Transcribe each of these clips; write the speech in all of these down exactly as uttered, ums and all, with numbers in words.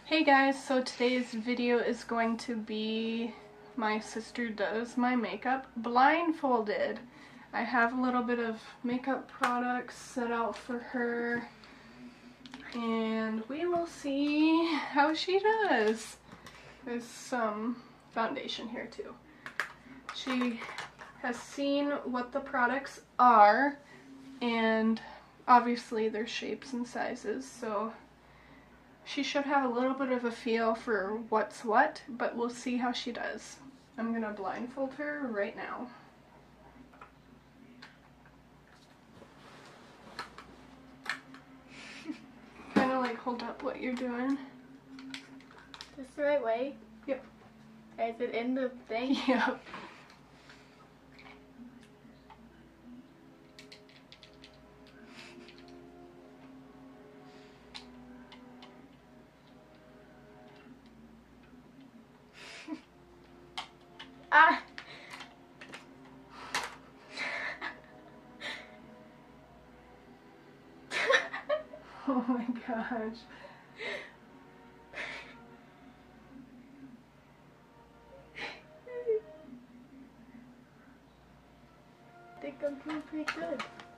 Hey guys, so today's video is going to be my sister does my makeup blindfolded. I have a little bit of makeup products set out for her and we will see how she does. There's some foundation here too. She has seen what the products are and obviously their shapes and sizes, so she should have a little bit of a feel for what's what, but we'll see how she does. I'm gonna blindfold her right now. Kind of like hold up what you're doing. Is this the right way? Yep. Is it in the thing? Yep. Ah! Oh my gosh. I think I'm doing pretty good.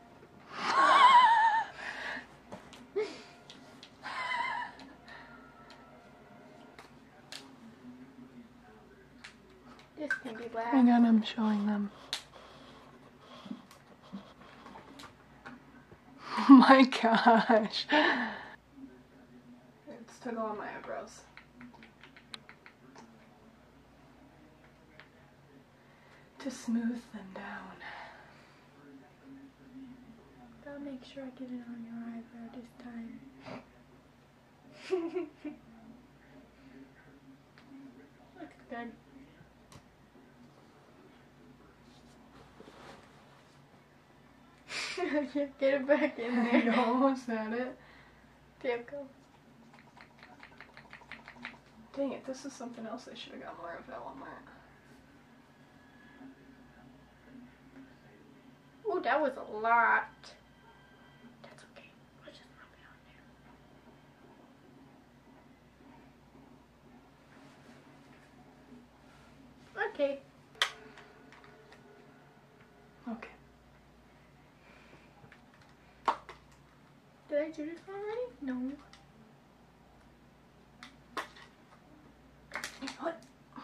This can be black. Hang on, I'm showing them. Oh my gosh. It's to go on my eyebrows. To smooth them down. I'll make sure I get it on your eyebrow this time. Looks good. Get it back in there. No, is that it? There you go. Dang it, this is something else I should have got more of at Walmart. Oh, that was a lot. That's okay. I'll just rub it on there. Okay. Okay. Did I do this already? No. What?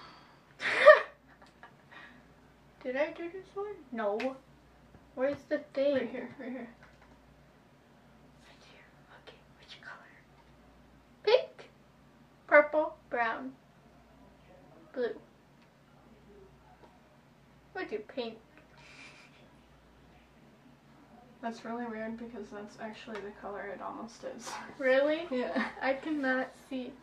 Did I do this one? No. Where's the thing? Right here, right here. Right here. Okay, which color? Pink, purple, brown, blue. We'll do pink. That's really weird because that's actually the color it almost is. Really? Yeah. I cannot see.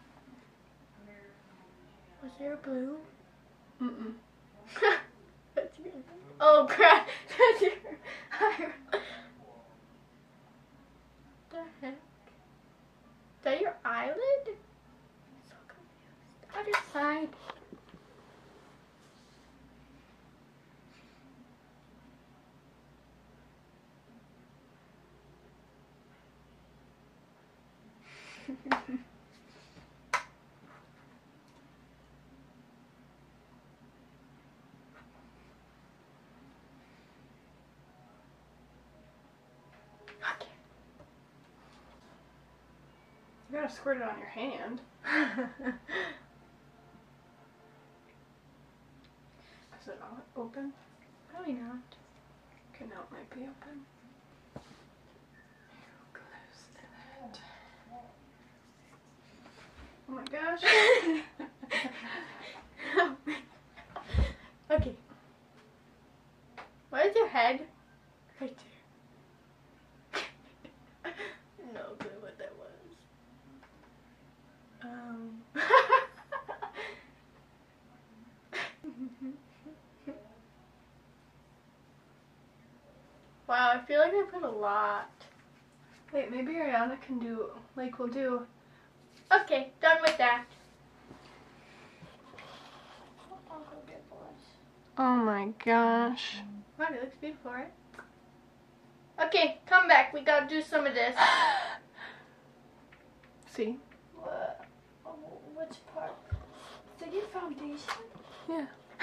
Was there a blue? Mm-mm. That's your... Oh crap! That's your eyebrow. The heck? Is that your eyelid? I'm so confused. Other side. Okay. You gotta squirt it on your hand. Is it all open? Probably not. Okay, now it might be open. Close that. Oh my gosh. Okay. Where's your head? Right there. No clue what that was. Um. Wow, I feel like I put a lot. Wait, maybe Ariana can do, like, we'll do. Okay, done with that. I'll go get blush. Oh my gosh. Wow, it looks beautiful, right? Okay, come back. We gotta do some of this. See? What? Oh. that your foundation? Yeah.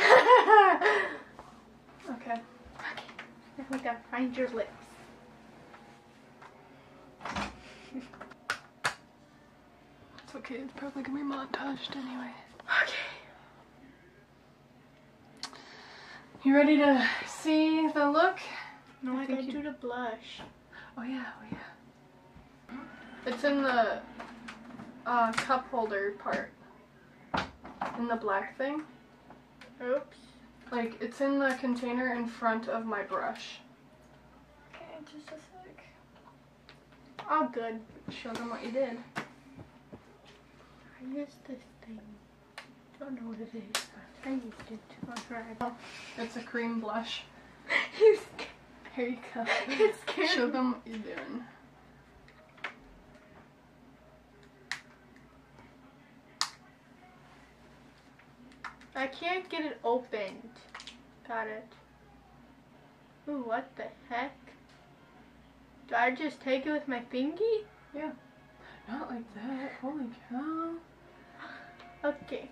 Okay. Now we gotta find your lips. It's okay, it's probably gonna be montaged anyway. Okay. You ready to see the look? No, I, I think gotta you- do the blush. Oh yeah, oh yeah. It's in the uh, cup holder part. In the black thing. Oops. Like, it's in the container in front of my brush. Okay, just a sec. All good. Show them what you did. I used this thing. Don't know what it is, but I used it. Alright. It's a cream blush. You Here you go. It scared Show me. them what you're doing. I can't get it opened. Got it. Ooh, what the heck? Do I just take it with my fingy? Yeah. Not like that. Holy cow. Okay.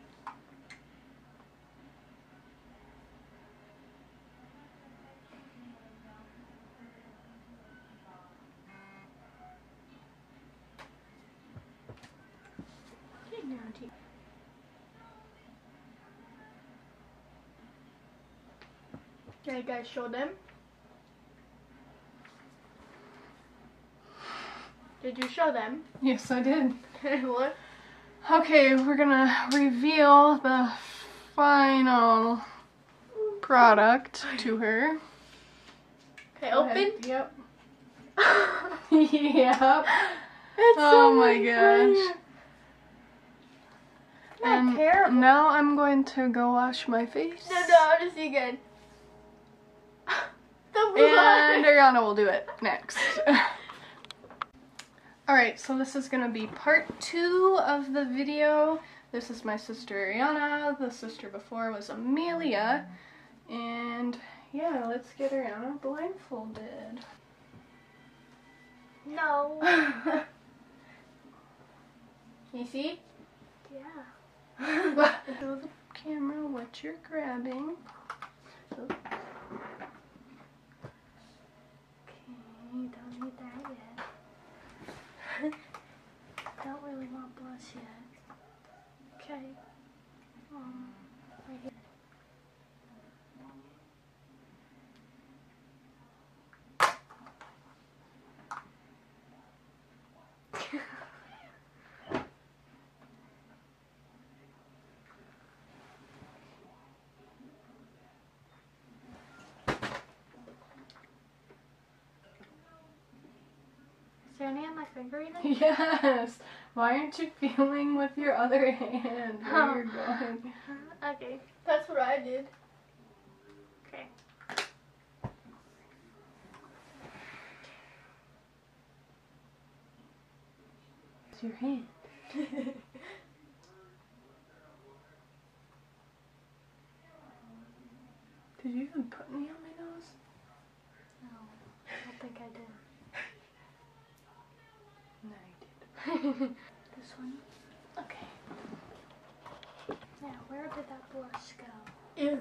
Okay, now do- Can you guys show them? Did you show them? Yes, I did. What? Okay, we're gonna reveal the final product to her. Okay, Go open. ahead. Yep. Yep. It's Oh so my much gosh. fun. Not And terrible. now I'm going to go wash my face. No, no, I just see again. The And blood. Ariana will do it next. Alright, so this is going to be part two of the video. This is my sister Ariana. The sister before was Amelia. And yeah, let's get Ariana blindfolded. No. Can you see? Yeah. Show the camera what you're grabbing. Oh. Okay, don't need that yet. Don't really want blush yet. Okay. Um, right here. Is there any on my finger even? Yes! Why aren't you feeling with your other hand where Oh. you're going? Okay. That's what I did. Okay. It's your hand. Did you even put any on my nose? No, I don't think I did. No, you did. This one? Okay. Yeah, where did that blush go? Ew.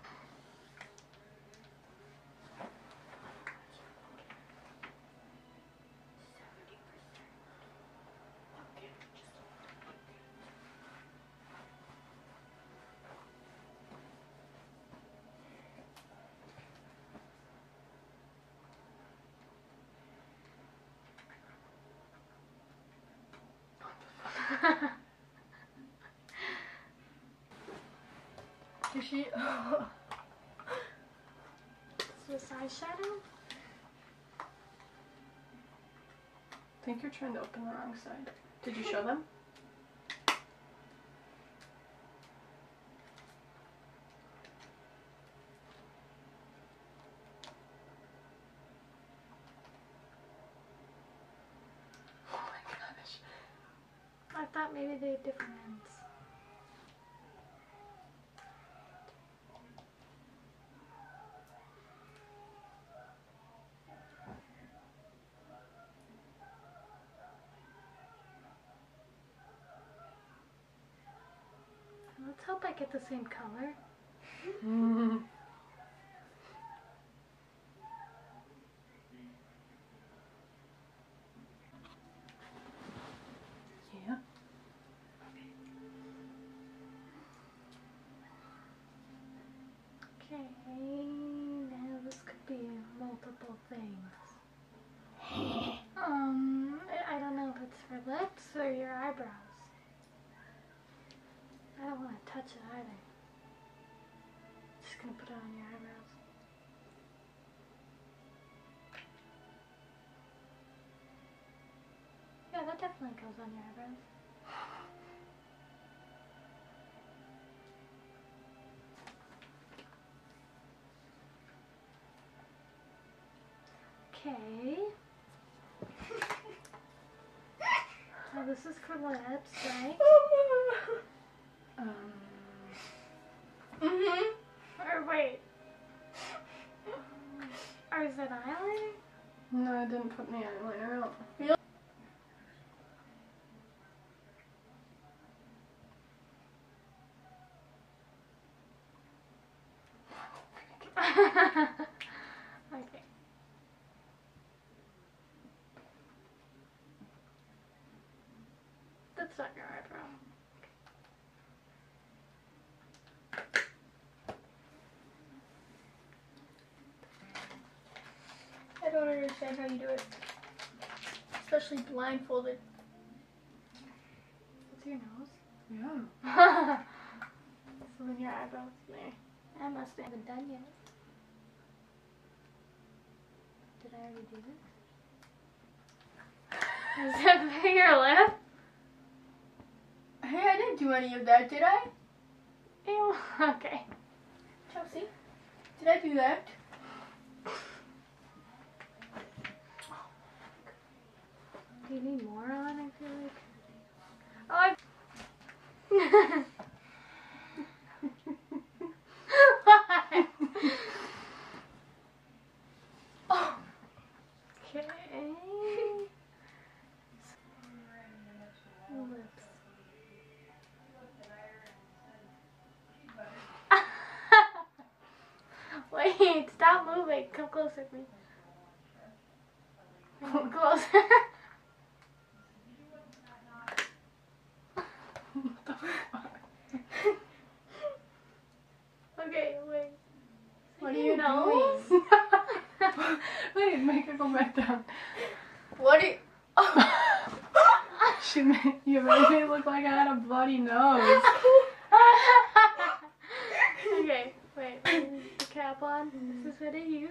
Is she? Is this eyeshadow? I think you're trying to open the wrong side. Did you show them? Oh my gosh. I thought maybe they had different ends. Let's hope I get the same color. Mm. Yeah. Okay, now this could be multiple things. um, I, I don't know if it's for lips or your eyebrows. I don't want to touch it either. Just gonna put it on your eyebrows. Yeah, that definitely goes on your eyebrows. Okay. Now this is for lips, right? Um. Mhm. Or wait. Or is it eyeliner? No, I didn't put any eyeliner out. Okay. That's not your eyebrow. I don't understand how you do it. Especially blindfolded. What's your nose? Yeah. So then your eyebrows there. I must haven't done yet. Did I already do this? Is that for your lip? Hey, I didn't do any of that, did I? Ew. Okay. Chelsea, did I do that? Do you need more on? I feel like. Oh, I. What? Oh. Okay. Lips. Wait, stop moving. Come closer, please. Come closer. Okay, wait. What are you nose? doing? Wait, make her go back down. What are you... She made, you made me look like I had a bloody nose. Okay, wait. Put the cap on. This is what I use.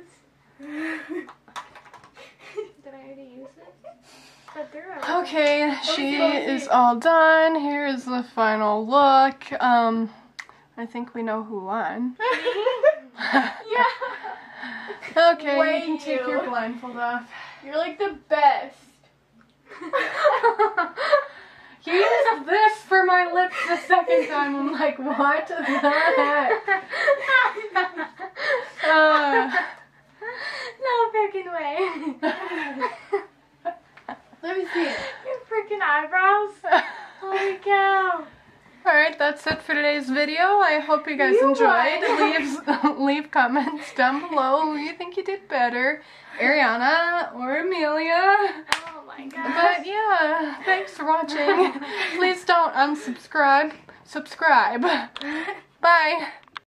Did I already use it? But there are. Okay, she is all done. Here is the final look. Um, I think we know who won. Yeah. Okay, Way you can take you. your blindfold off. You're like the best. You used this for my lips the second time. I'm like, what the heck? Uh, No freaking way. Let me see it. Your freaking eyebrows. Holy cow. Alright, that's it for today's video. I hope you guys You enjoyed. won. Leave, leave comments down below who you think you did better, Ariana or Amelia. Oh my gosh. But yeah, thanks for watching. Please don't unsubscribe. Subscribe. Bye.